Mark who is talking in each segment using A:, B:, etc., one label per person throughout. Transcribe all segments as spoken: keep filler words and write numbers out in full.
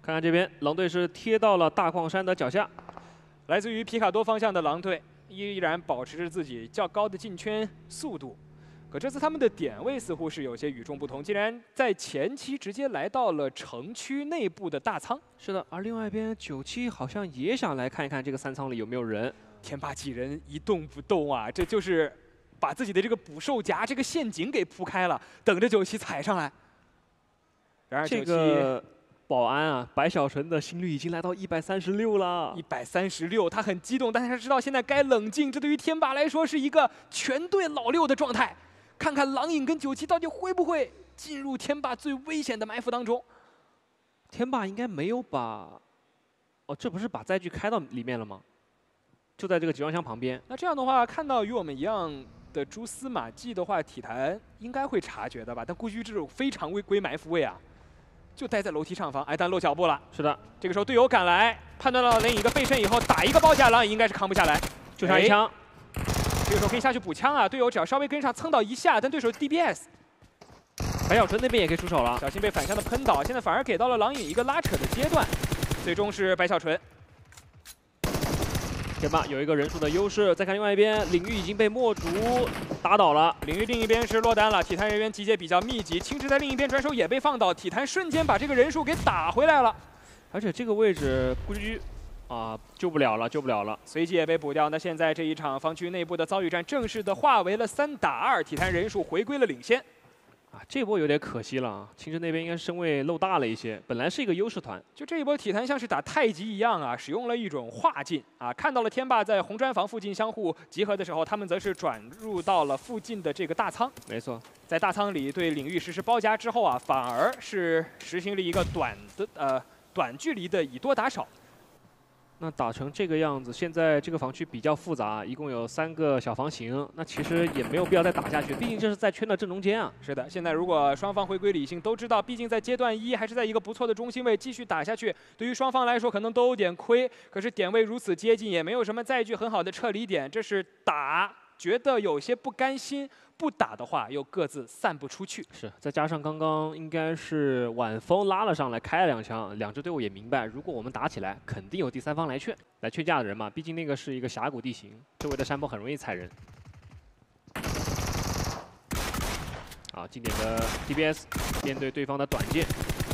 A: 看看这边，狼队是贴到了大矿山的脚下，
B: 来自于皮卡多方向的狼队依然保持着自己较高的进圈速度。 可这次他们的点位似乎是有些与众不同，竟然在前期直接来到了城区内部的大仓。
A: 是的，而另外一边九七好像也想来看一看这个三仓里有没有人。
B: 天霸几人一动不动啊，这就是把自己的这个捕兽夹、这个陷阱给铺开了，等着九七踩上来。然而
A: 这个保安啊，白小纯的心率已经来到一百三十六了，
B: 一百三十六，他很激动，但是他知道现在该冷静。这对于天霸来说是一个全队老六的状态。 看看狼影跟九七到底会不会进入天霸最危险的埋伏当中？
A: 天霸应该没有把，哦，这不是把载具开到里面了吗？就在这个集装箱旁边。
B: 那这样的话，看到与我们一样的蛛丝马迹的话，体坛应该会察觉的吧？但估计这种非常规规埋伏位啊，就待在楼梯上方。哎，但漏脚步了。
A: 是的，
B: 这个时候队友赶来，判断到雷影一个背身以后，打一个包夹狼影应该是扛不下来，
A: 就差一枪。
B: 这个时候可以下去补枪啊！队友只要稍微跟上，蹭到一下，但对手 D P S。
A: 白小纯那边也可以出手了，
B: 小心被反向的喷倒，现在反而给到了狼影一个拉扯的阶段，最终是白小纯。
A: 天霸有一个人数的优势，再看另外一边，领域已经被墨竹打倒了，
B: 领域另一边是落单了，体坛人员集结比较密集，青之在另一边转手也被放倒，体坛瞬间把这个人数给打回来了，
A: 而且这个位置估计。 啊，救不了了，救不了了！
B: 随即也被补掉。那现在这一场防区内部的遭遇战，正式的化为了三打二，体坛人数回归了领先。
A: 啊，这波有点可惜了啊！青之那边应该身位漏大了一些，本来是一个优势团。
B: 就这一波体坛像是打太极一样啊，使用了一种化劲啊，看到了天霸在红砖房附近相互集合的时候，他们则是转入到了附近的这个大仓。
A: 没错，
B: 在大仓里对领域实施包夹之后啊，反而是实行了一个短的呃短距离的以多打少。
A: 那打成这个样子，现在这个防区比较复杂，一共有三个小房型，那其实也没有必要再打下去，毕竟这是在圈的正中间啊。
B: 是的，现在如果双方回归理性，都知道，毕竟在阶段一还是在一个不错的中心位，继续打下去，对于双方来说可能都有点亏。可是点位如此接近，也没有什么载具很好的撤离点，这是打觉得有些不甘心。 不打的话，又各自散不出去。
A: 是，再加上刚刚应该是晚风拉了上来，开了两枪，两支队伍也明白，如果我们打起来，肯定有第三方来劝，来劝架的人嘛。毕竟那个是一个峡谷地形，周围的山坡很容易踩人。啊，经典的 D B S 面对对方的短剑。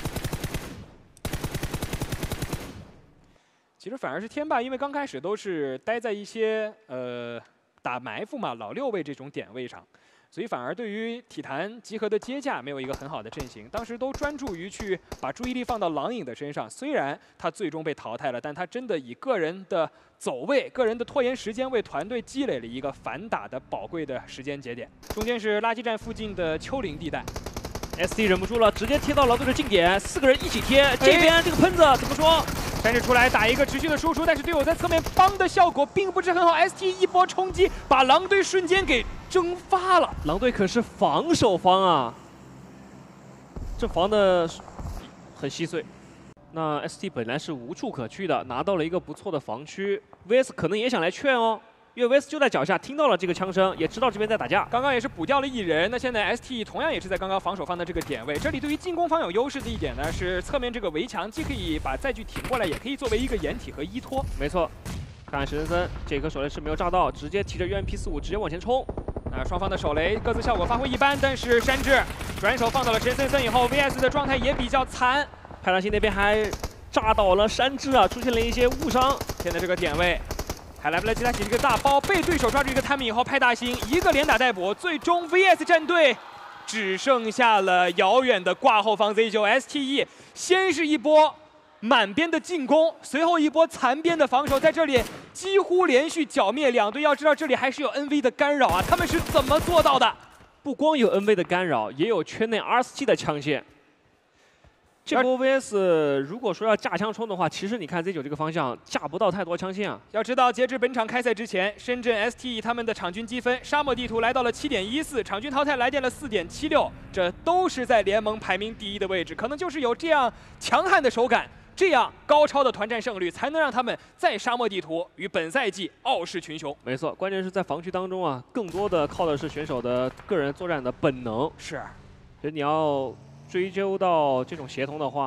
B: 其实反而是天霸，因为刚开始都是待在一些呃打埋伏嘛，老六位这种点位上。 所以反而对于体坛集合的接驾没有一个很好的阵型，当时都专注于去把注意力放到狼影的身上。虽然他最终被淘汰了，但他真的以个人的走位、个人的拖延时间为团队积累了一个反打的宝贵的时间节点。中间是垃圾站附近的丘陵地带
A: ，S T 忍不住了，直接贴到狼队的近点，四个人一起贴。这边这个喷子怎么说？
B: 山治出来打一个持续的输出，但是队友在侧面帮的效果并不是很好。S T 一波冲击，把狼队瞬间给蒸发了。
A: 狼队可是防守方啊，这防的很稀碎。那 S T 本来是无处可去的，拿到了一个不错的防区 ，V S 可能也想来劝哦。 因为 V S 就在脚下，听到了这个枪声，也知道这边在打架。
B: 刚刚也是补掉了一人，那现在 S T 同样也是在刚刚防守方的这个点位。这里对于进攻方有优势的一点呢，是侧面这个围墙既可以把载具挺过来，也可以作为一个掩体和依托。
A: 没错，看看石森森这颗手雷是没有炸到，直接提着 U M P 四五直接往前冲。
B: 那双方的手雷各自效果发挥一般，但是山治转手放到了石森森以后 ，V S 的状态也比较惨。
A: 派大星那边还炸倒了山治啊，出现了一些误伤。
B: 现在这个点位。 还来不来及他起这个大包，被对手抓住一个 timing 以后，派大星一个连打带补，最终 V S 战队只剩下了遥远的挂后方 Z 九 S T E。先是一波满编的进攻，随后一波残编的防守，在这里几乎连续剿灭两队。要知道这里还是有 N V 的干扰啊，他们是怎么做到的？
A: 不光有 N V 的干扰，也有圈内 R 四七的枪线。 这波 V S 如果说要架枪冲的话，其实你看 Z 九这个方向架不到太多枪线啊。
B: 要知道，截至本场开赛之前，深圳 S T E 他们的场均积分，沙漠地图来到了 七点一四，场均淘汰来电了 四点七六，这都是在联盟排名第一的位置。可能就是有这样强悍的手感，这样高超的团战胜率，才能让他们在沙漠地图与本赛季傲视群雄。
A: 没错，关键是在防区当中啊，更多的靠的是选手的个人作战的本能。
B: 是，
A: 所以你要追究到这种协同的话，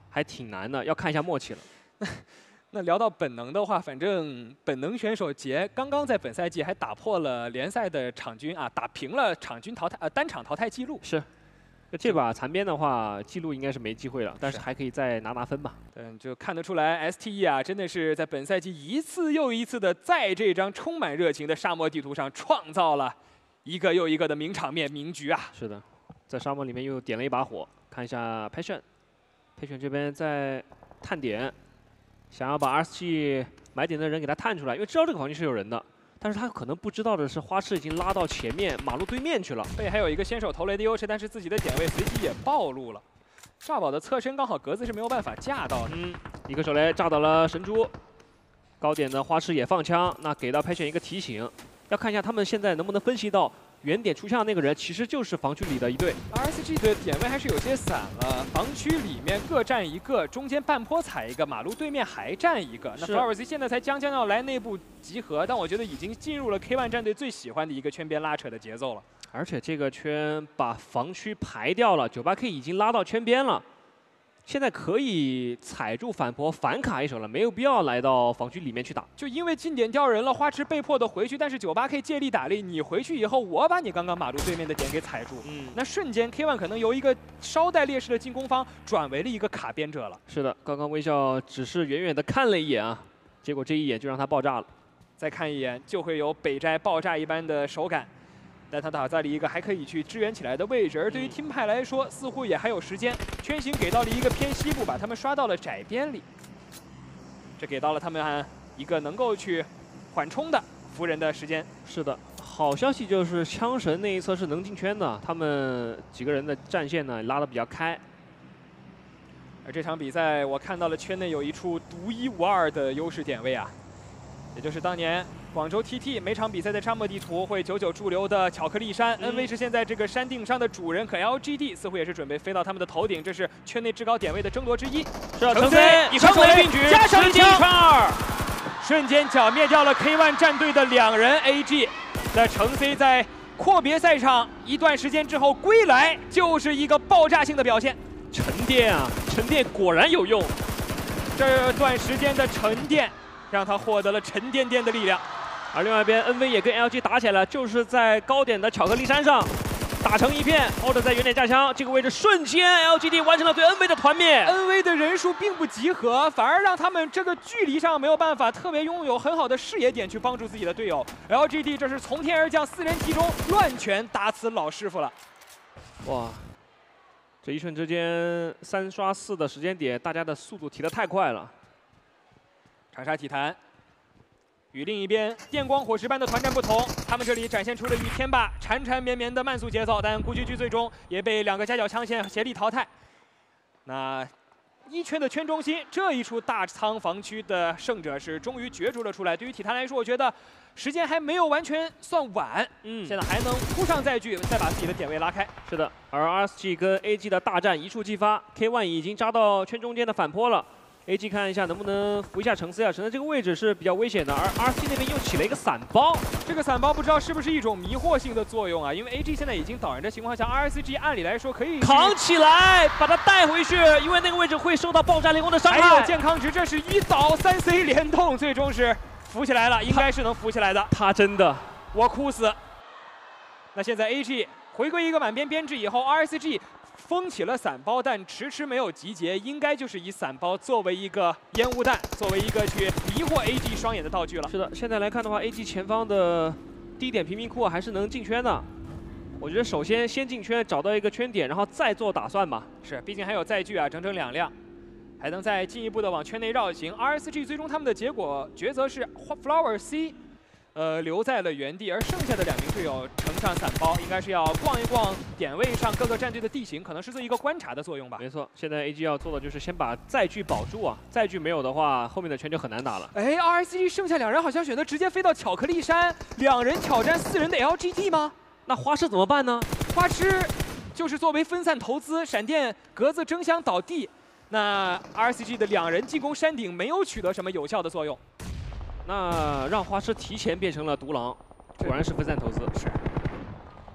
A: 还挺难的，要看一下默契了。
B: 那聊到本能的话，反正本能选手杰刚刚在本赛季还打破了联赛的场均啊，打平了场均淘汰呃单场淘汰记录。
A: 是，这把残边的话，记录应该是没机会了，但是还可以再拿拿分吧。
B: 嗯，就看得出来 S T E 啊，真的是在本赛季一次又一次的在这张充满热情的沙漠地图上创造了一个又一个的名场面、名局啊。
A: 是的，在沙漠里面又点了一把火，看一下 Passion，Passion 这边在探点。 想要把 R S G 买点的人给他探出来，因为知道这个房区是有人的，但是他可能不知道的是，花痴已经拉到前面马路对面去了。
B: 对，还有一个先手投雷的优势，但是自己的点位随即也暴露了。炸宝的侧身刚好格子是没有办法架到的。
A: 嗯，一个手雷炸倒了神珠，高点的花痴也放枪，那给到 Passion 一个提醒，要看一下他们现在能不能分析到。 原点出枪的那个人其实就是防区里的一队
B: ，R S G 的点位还是有些散了，防区里面各站一个，中间半坡踩一个，马路对面还站一个。那 Flowers 现在才将将要来内部集合，但我觉得已经进入了 K 一 战队最喜欢的一个圈边拉扯的节奏了。
A: 而且这个圈把防区排掉了 ，九八 K 已经拉到圈边了。 现在可以踩住反坡反卡一手了，没有必要来到防区里面去打。
B: 就因为近点掉人了，花痴被迫的回去，但是 九八 K 借力打力，你回去以后，我把你刚刚马路对面的点给踩住。嗯，那瞬间 K 一 可能由一个稍带劣势的进攻方转为了一个卡边者了。
A: 是的，刚刚微笑只是远远的看了一眼啊，结果这一眼就让他爆炸了。
B: 再看一眼，就会有北斋爆炸一般的手感。 但他打在了一个还可以去支援起来的位置，而对于听派来说，似乎也还有时间。圈形给到了一个偏西部，把他们刷到了窄边里。这给到了他们一个能够去缓冲的扶人的时间。
A: 是的，好消息就是枪神那一侧是能进圈的，他们几个人的战线呢拉得比较开。
B: 而这场比赛，我看到了圈内有一处独一无二的优势点位啊，也就是当年。 广州 T T 每场比赛在沙漠地图会久久驻留的巧克力山、嗯、，N V 是现在这个山顶上的主人，可 L G D 似乎也是准备飞到他们的头顶，这是圈内制高点位的争夺之一。
A: 是啊，程 C
B: 一发手雷并举，加上一
A: 枪二，
B: 瞬间剿灭掉了 K 一 战队的两人 A G。那程 C 在阔别赛场一段时间之后归来，就是一个爆炸性的表现。
A: 沉淀啊，沉淀果然有用。
B: 这段时间的沉淀，让他获得了沉甸甸的力量。
A: 而另外一边 ，N V 也跟 L G 打起来了，就是在高点的巧克力山上打成一片，或者在原点架枪这个位置，瞬间 L G D 完成了对 N V 的团灭。
B: N V 的人数并不集合，反而让他们这个距离上没有办法特别拥有很好的视野点去帮助自己的队友。L G D 这是从天而降，四人集中乱拳打死老师傅了。
A: 哇！这一瞬之间三刷四的时间点，大家的速度提得太快了。
B: 长沙体坛。 与另一边电光火石般的团战不同，他们这里展现出了与天霸缠缠绵绵的慢速节奏，但古巨巨最终也被两个夹角枪线协力淘汰。那一圈的圈中心这一处大仓防区的胜者是终于角逐了出来。对于体坛来说，我觉得时间还没有完全算晚，嗯，现在还能铺上载具，再把自己的点位拉开。
A: 是的，而 R S G 跟 A G 的大战一触即发 ，K 一 已经扎到圈中间的反坡了。 A G 看一下能不能扶一下程 C 啊，程 C 这个位置是比较危险的，而 R C 那边又起了一个伞包，
B: 这个伞包不知道是不是一种迷惑性的作用啊？因为 A G 现在已经倒人的情况下 ，R C G 按理来说可以
A: 扛起来，把它带回去，因为那个位置会受到爆炸连攻的伤害。
B: 还有健康值，这是一倒三 C 联动，最终是扶起来了，应该是能扶起来的。
A: 他真的，
B: 我哭死。那现在 A G 回归一个满编编制以后 ，R C G。 封起了伞包，但迟迟没有集结，应该就是以伞包作为一个烟雾弹，作为一个去迷惑 A G 双眼的道具了。
A: 是的，现在来看的话 ，A G 前方的低点贫民窟还是能进圈的。我觉得首先先进圈，找到一个圈点，然后再做打算吧。
B: 是，毕竟还有载具啊，整整两辆，还能再进一步的往圈内绕行。R S G 最终他们的结果抉择是 Flower C。 呃，留在了原地，而剩下的两名队友乘上伞包，应该是要逛一逛点位上各个战队的地形，可能是做一个观察的作用吧。
A: 没错，现在 A G 要做的就是先把载具保住啊，载具没有的话，后面的圈就很难打了。
B: 哎 ，R S G 剩下两人好像选择直接飞到巧克力山，两人挑战四人的 L G D 吗？
A: 那花痴怎么办呢？
B: 花痴就是作为分散投资，闪电格子争相倒地，那 R C G 的两人进攻山顶没有取得什么有效的作用。
A: 那让花痴提前变成了独狼，果然是分散投资。
B: 是。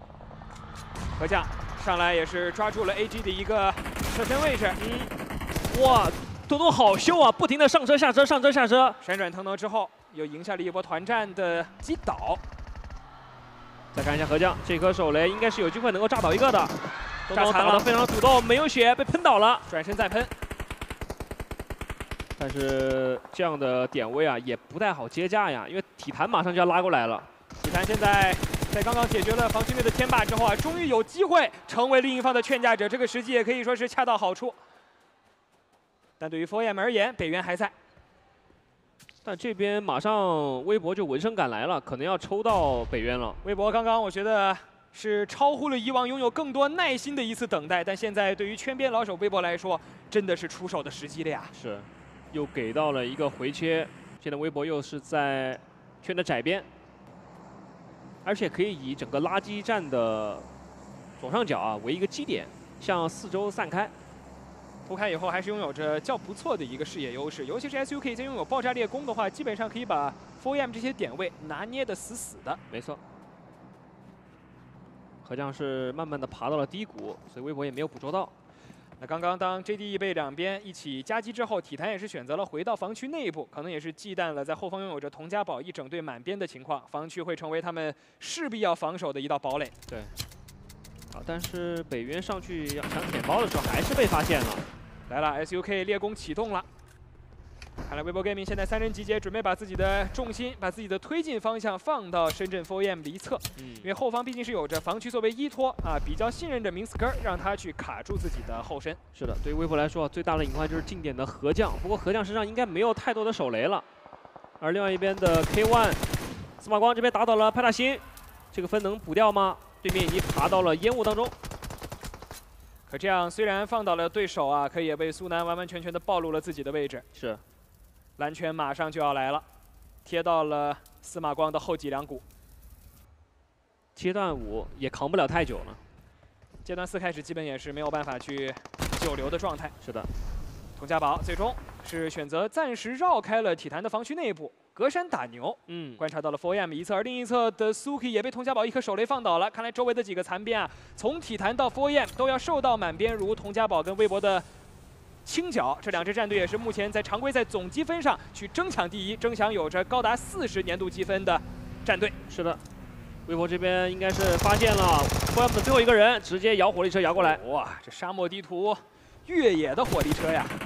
B: 何将上来也是抓住了 A G 的一个侧身位置。嗯。
A: 哇，多多好秀啊，不停的上车下车上车下车，
B: 闪转腾挪之后，又赢下了一波团战的击倒。
A: 再看一下河将，这颗手雷应该是有机会能够炸倒一个的。东东打得非常主动，没有血，被喷倒了，
B: 转身再喷。
A: 但是这样的点位啊，也不太好接架呀，因为体坛马上就要拉过来了。
B: 体坛现在在刚刚解决了防区内的天霸之后啊，终于有机会成为另一方的劝架者，这个时机也可以说是恰到好处。但对于 F O M 而言，北渊还在。
A: 但这边马上微博就闻声赶来了，可能要抽到北渊了。
B: 微博刚刚我觉得是超乎了以往拥有更多耐心的一次等待，但现在对于圈边老手微博来说，真的是出手的时机了呀。
A: 是，又给到了一个回切，现在微博又是在圈的窄边，而且可以以整个垃圾站的左上角啊为一个基点，向四周散开。
B: 铺开以后还是拥有着较不错的一个视野优势，尤其是 S U K 在拥有爆炸裂弓的话，基本上可以把 F O M 这些点位拿捏的死死的。
A: 没错。河将是慢慢的爬到了低谷，所以微博也没有捕捉到。
B: 那刚刚当 J D E 被两边一起夹击之后，体坛也是选择了回到防区内部，可能也是忌惮了在后方拥有着佟家宝一整队满编的情况，防区会成为他们势必要防守的一道堡垒。
A: 对。好，但是北渊上去要抢舔包的时候，还是被发现了。
B: 来了 ，S U K 猎弓启动了。看来微博 Gaming 现在三人集结，准备把自己的重心、把自己的推进方向放到深圳 F O M 的一侧。嗯，因为后方毕竟是有着防区作为依托啊，比较信任着明斯科，让他去卡住自己的后身。
A: 是的，对于微博来说，最大的隐患就是近点的河将。不过河将身上应该没有太多的手雷了。而另外一边的 K 一 司马光这边打倒了派大星，这个分能补掉吗？对面已经爬到了烟雾当中。
B: 可这样虽然放倒了对手啊，可也为苏南完完全全的暴露了自己的位置。
A: 是。
B: 蓝圈马上就要来了，贴到了司马光的后脊梁骨。
A: 阶段五也扛不了太久了，
B: 阶段四开始基本也是没有办法去久留的状态。
A: 是的，
B: 佟家宝最终是选择暂时绕开了体坛的防区内部，隔山打牛。嗯，观察到了 F O M 一侧，而另一侧的 Suki 也被佟家宝一颗手雷放倒了。看来周围的几个残边啊，从体坛到 F O M 都要受到满编如佟家宝跟微博的清剿，这两支战队也是目前在常规赛总积分上去争抢第一，争享有着高达四十年度积分的战队。
A: 是的，微博这边应该是发现了 F O M 的最后一个人，直接摇火力车摇过来。
B: 哇，这沙漠地图越野的火力车呀！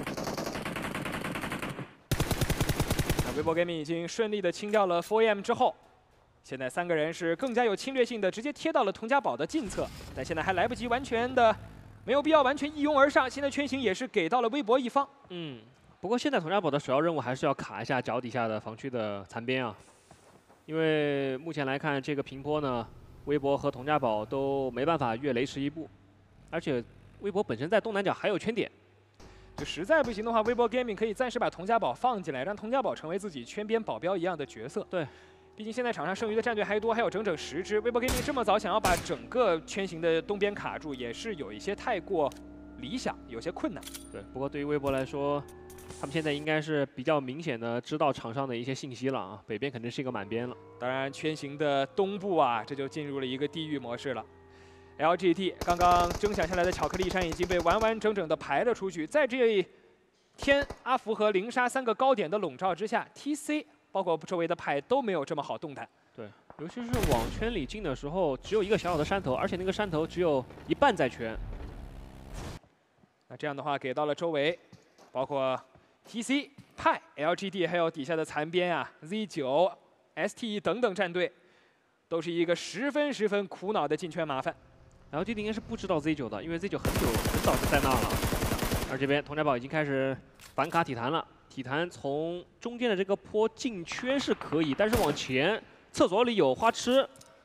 B: 那微博 Gaming 已经顺利的清掉了 F O M 之后，现在三个人是更加有侵略性的，直接贴到了佟家宝的近侧，但现在还来不及完全的。没有必要完全一拥而上，现在圈型也是给到了微博一方。
A: 嗯，不过现在佟家宝的首要任务还是要卡一下脚底下的防区的残边啊，因为目前来看这个平坡呢，微博和佟家宝都没办法越雷池一步，而且微博本身在东南角还有圈点，
B: 就实在不行的话，微博 Gaming 可以暂时把佟家宝放进来，让佟家宝成为自己圈边保镖一样的角色。
A: 对。
B: 毕竟现在场上剩余的战队还多，还有整整十支。微博 Gaming 这么早想要把整个圈型的东边卡住，也是有一些太过理想，有些困难。
A: 对，不过对于微博来说，他们现在应该是比较明显的知道场上的一些信息了啊，北边肯定是一个满边了。
B: 当然，圈型的东部啊，这就进入了一个地狱模式了。L G D 刚刚争抢下来的巧克力山已经被完完整整的排了出去，在这天阿福和零杀三个高点的笼罩之下 ，T C。包括周围的派都没有这么好动弹。
A: 对，尤其是往圈里进的时候，只有一个小小的山头，而且那个山头只有一半在圈。
B: 那这样的话，给到了周围，包括 T C、派、L G D， 还有底下的残边啊 ，Z 九、S T E 等等战队，都是一个十分十分苦恼的进圈麻烦。
A: L G D 应该是不知道 Z 九的，因为 Z 九很久很早就在那了。而这边佟家宝已经开始反卡体坛了。体坛从中间的这个坡进圈是可以，但是往前厕所里有花痴，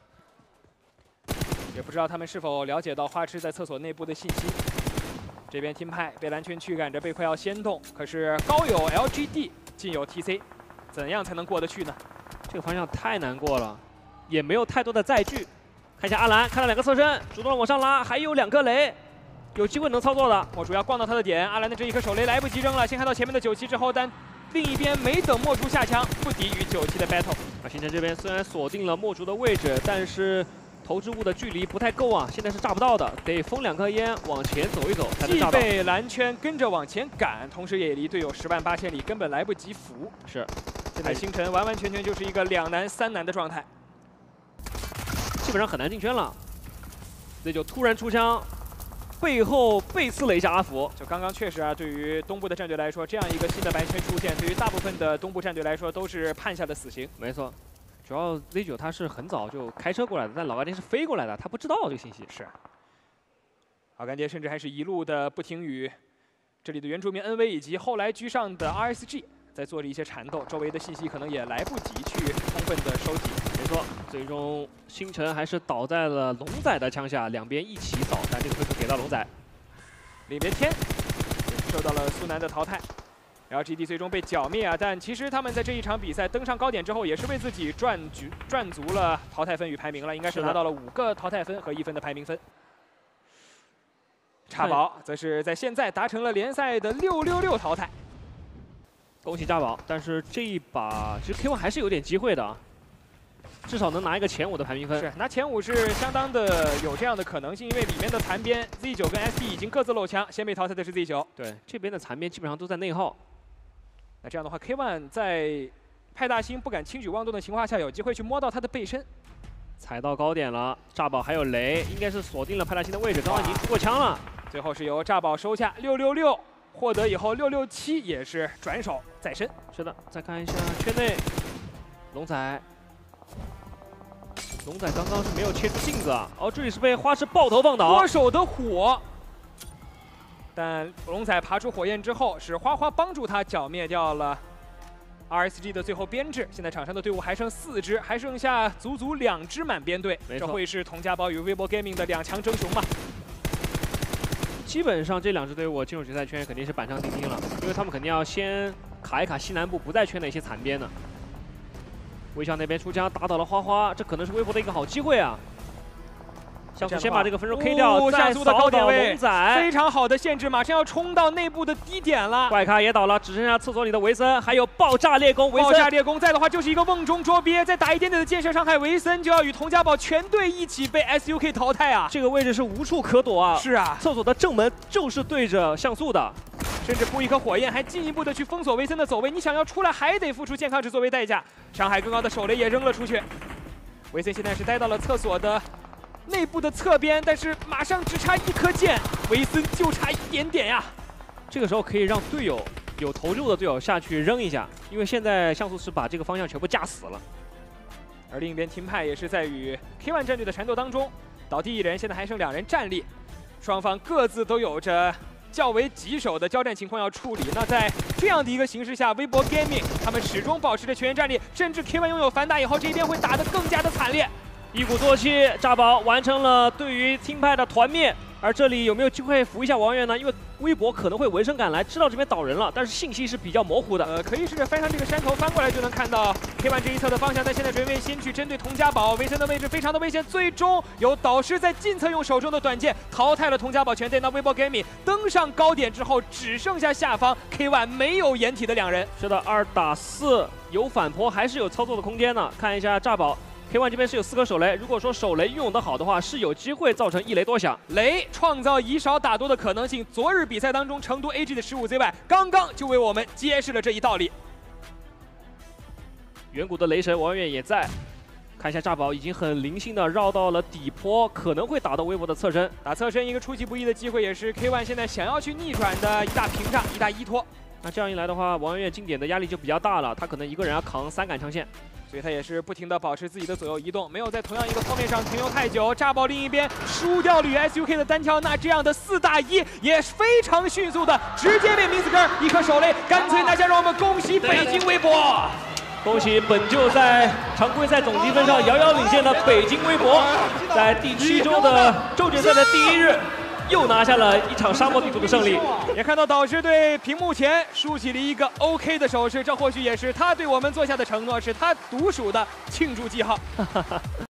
B: 也不知道他们是否了解到花痴在厕所内部的信息。这边team派被蓝圈驱赶着，被迫要先动，可是高有 L G D， 近有 T C， 怎样才能过得去呢？
A: 这个方向太难过了，也没有太多的载具。看一下阿兰，看到两个侧身，主动往上拉，还有两颗雷。有机会能操作的，
B: 墨竹要逛到他的点，阿兰的这一颗手雷来不及扔了，先看到前面的九七之后，但另一边没等墨竹下枪，不敌于九七的 battle。
A: 而星辰这边虽然锁定了墨竹的位置，但是投掷物的距离不太够啊，现在是炸不到的，得封两颗烟往前走一走才能炸到。
B: 既被蓝圈跟着往前赶，同时也离队友十万八千里，根本来不及扶。
A: 是，
B: 现在星辰完完全全就是一个两难三难的状态，
A: 基本上很难进圈了。这就突然出枪。 背后被刺了一下阿福，
B: 就刚刚确实啊，对于东部的战队来说，这样一个新的白圈出现，对于大部分的东部战队来说都是判下的死刑。
A: 没错，主要 Z 九他是很早就开车过来的，但老干爹是飞过来的，他不知道这个信息。
B: 是，老干爹甚至还是一路的不停与这里的原住民 N V 以及后来居上的 R S G 在做着一些缠斗，周围的信息可能也来不及去充分的收集。
A: 没错，最终星辰还是倒在了龙仔的枪下，两边一起扫，但这个分数给到龙仔。
B: 里边天受到了苏南的淘汰，然后 G D 最终被剿灭啊！但其实他们在这一场比赛登上高点之后，也是为自己赚局赚足了淘汰分与排名了，应该是拿到了五个淘汰分和一分的排名分。炸宝则是在现在达成了联赛的六六六淘汰，
A: 恭喜炸宝！但是这一把其实 K 一 还是有点机会的啊。 至少能拿一个前五的排名分，
B: 是拿前五是相当的有这样的可能性，因为里面的残边 Z 九跟 S D 已经各自漏枪，先被淘汰的是 Z 九。
A: 对，这边的残边基本上都在内耗。
B: 那这样的话 ，K 一 在派大星不敢轻举妄动的情况下，有机会去摸到他的背身。
A: 踩到高点了，炸宝还有雷，应该是锁定了派大星的位置，刚刚已经出过枪了。
B: 最后是由炸宝收下六六六，获得以后六六七也是转手在身。
A: 是的，再看一下圈内，龙仔。 龙仔刚刚是没有切出镜子啊！哦，这里是被花式爆头放倒，
B: 脱手的火。但龙仔爬出火焰之后，是花花帮助他剿灭掉了 R S G 的最后编制。现在场上的队伍还剩四支，还剩下足足两支满编队，这会是童家宝与微博 Gaming 的两强争雄嘛？
A: 基本上这两支队伍进入决赛圈肯定是板上钉钉了，因为他们肯定要先卡一卡西南部不在圈的一些残边呢。 微笑那边出枪打倒了花花，这可能是微博的一个好机会啊！像素先把这个分数 K 掉，
B: 哦、
A: 再
B: 扫倒
A: 龙仔，
B: 非常好的限制，马上要冲到内部的低点了。
A: 怪咖也倒了，只剩下厕所里的维森，还有爆炸裂弓。维森
B: 爆炸裂弓在的话，就是一个瓮中捉鳖，再打一点点的建设伤害，维森就要与童家宝全队一起被 S U K 淘汰啊！
A: 这个位置是无处可躲啊！
B: 是啊，
A: 厕所的正门就是对着像素的。
B: 甚至铺一颗火焰，还进一步的去封锁维森的走位。你想要出来，还得付出健康值作为代价。伤害更高的手雷也扔了出去。维森现在是待到了厕所的内部的侧边，但是马上只差一颗箭，维森就差一点点呀。
A: 这个时候可以让队友有投入的队友下去扔一下，因为现在像素是把这个方向全部架死了。
B: 而另一边team派也是在与 K 一 战队的缠斗当中，倒地一人，现在还剩两人站立，双方各自都有着 较为棘手的交战情况要处理。那在这样的一个形势下，微博 Gaming 他们始终保持着全员战力，甚至 K 一 拥有反打以后，这边会打得更加的惨烈。
A: 一鼓作气，炸宝完成了对于team派的团灭。而这里有没有机会扶一下王源呢？因为微博可能会闻声赶来，知道这边倒人了，但是信息是比较模糊的。
B: 呃，可以试着翻上这个山头，翻过来就能看到 K 一 这一侧的方向。但现在准备先去针对童家宝，维森的位置非常的危险。最终有导师在近侧用手中的短剑淘汰了童家宝全队。那微博 Gaming 登上高点之后，只剩下下方 K 一 没有掩体的两人。
A: 是的，二打四有反扑，还是有操作的空间呢。看一下炸宝。 K 一 这边是有四颗手雷，如果说手雷运用得好的话，是有机会造成一雷多响。
B: 雷创造以少打多的可能性。昨日比赛当中，成都 A G 的十五 Z Y 刚刚就为我们揭示了这一道理。
A: 远古的雷神王源也在，看一下炸宝已经很灵性的绕到了底坡，可能会打到微博的侧身。
B: 打侧身一个出其不意的机会，也是 K 一 现在想要去逆转的一大屏障，一大依托。
A: 那这样一来的话，王源经典的压力就比较大了，他可能一个人要扛三杆枪线。
B: 所以他也是不停的保持自己的左右移动，没有在同样一个坡面上停留太久。炸爆另一边输掉了与 S U K 的单挑，那这样的四打一也非常迅速的直接被明子根一颗手雷，干脆大家让我们恭喜北京微博，
A: 恭喜本就在常规赛总积分上遥遥领先的北京微博，在第七周的周决赛的第一日。 又拿下了一场沙漠地图的胜利，
B: 也看到导师对屏幕前竖起了一个 OK 的手势，这或许也是他对我们做下的承诺，是他独属的庆祝记号。